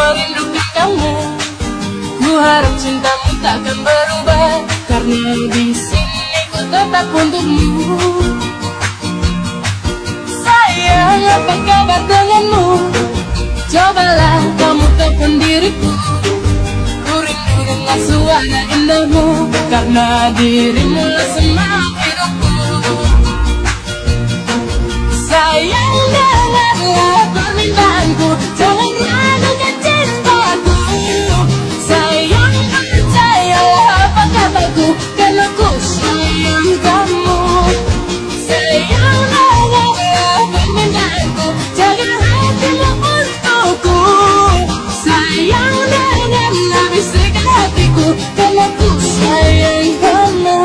merindukan kamu. Ku harap cintamu takkan berubah, karena di sini ku tetap untukmu. Sayang, apa kabar denganmu? Cobalah kamu telepon diriku. Ku rindu dengan suara indahmu, karena dirimu lah semangat hidupku. Sayang, dengarlah permintaanku, jangan ragukan cintaku. Sayang, percayalah apa kataku, karena ku sayang kamu. Sayang, dengarlah permintaanku, jaga hatimu untukku. Sayang, dengarlah bisikan hatiku, karena ku sayang kamu.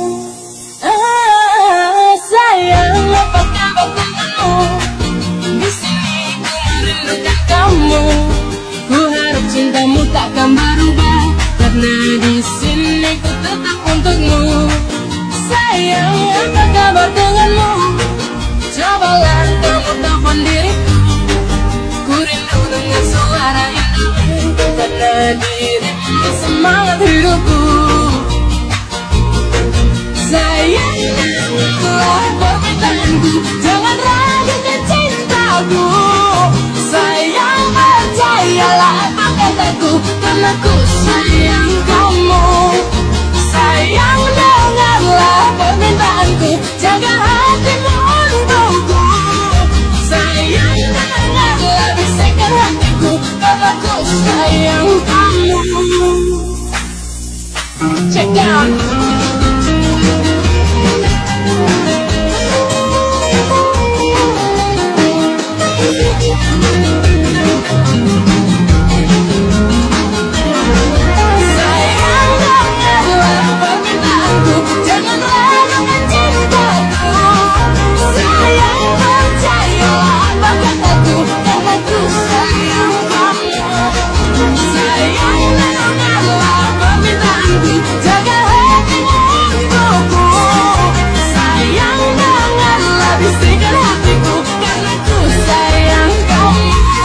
Sayang, apa kabar denganmu? Di sini ku merindukan kamu. Ku harap cintamu takkan berubah, karena di sini ku tetap untukmu. Sayang, apa kabar denganmu? Cobalah kamu telepon diriku. Ku rindu dengan suara indahmu, karena dirimu semangat hidupku. Sayang, dengarlah permintaanku, jangan ragukan cintaku. Sayang, percayalah apa kataku, karena ku sayang kamu. Sayang, dengarlah permintaanku, jaga hatimu untukku. Sayang, dengarlah bisikan hatiku, karena ku sayang kamu. Check down. Sayang, dengarlah permintaanku, jangan ragukan cintaku. Sayang, percayalah apa kataku, karena ku sayang kamu. Sayang, dengarlah permintaanku, jaga hatimu untukku. Sayang, dengarlah bisikan hatiku, karena ku sayang kamu.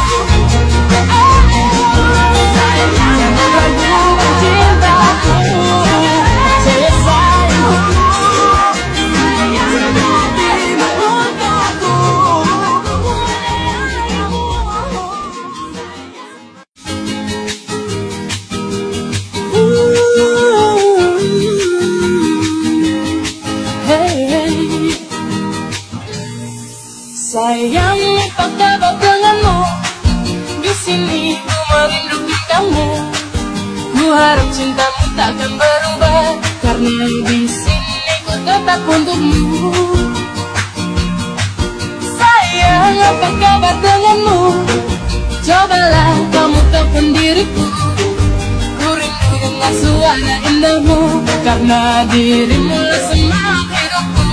Sayang, ragukan cintaku, saya sayangku. Sayang, hatimu untukku. Sayang, apa kabar denganmu? Di sini ku merindukan kamu. Ku harap cintamu takkan berubah, karena di sini ku tetap untukmu. Sayang, apa kabar denganmu? Cobalah kamu telepon diriku. Ku rindu dengan suara indahmu, karena dirimu lah semangat hidupku.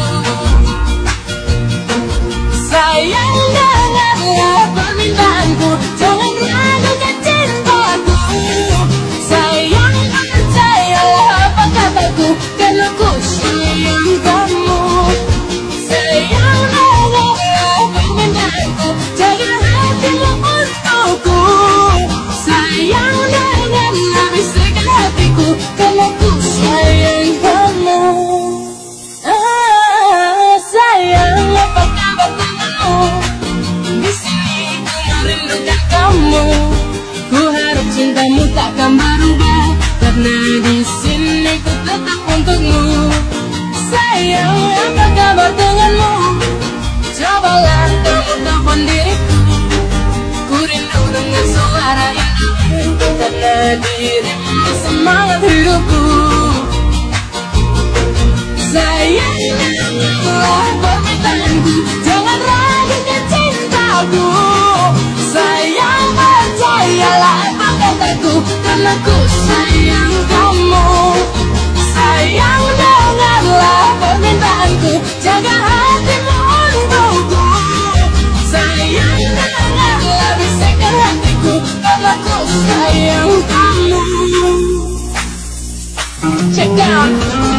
Sayang, dengarlah permintaanku, jangan ragukan cintaku. Sayang, percayalah apa kataku, karena ku sayang kamu. Sayang, dengarlah permintaanku, jaga hatimu untukku. Sayang, dengarlah bisikan hatiku, karena ku sayang kamu. Sayang, apa kabar denganmu? Di sini ku merindukan kamu. Ku harap cintamu takkan berubah, karena di sini ku tetap untukmu. Sayang, apa kabar denganmu? Cobalah kamu telepon diriku. Ku rindu dengan suara indahmu, karena dirimu semangat hidupku. Sayang, dengarlah permintaanku, jangan ragukan cintaku. Sayang, percayalah apa kataku, karena ku sayang kamu. Sayang, dengarlah permintaanku, jaga hatimu untukku. Sayang, dengarlah bisikan hatiku, karena ku sayang kamu. Check down.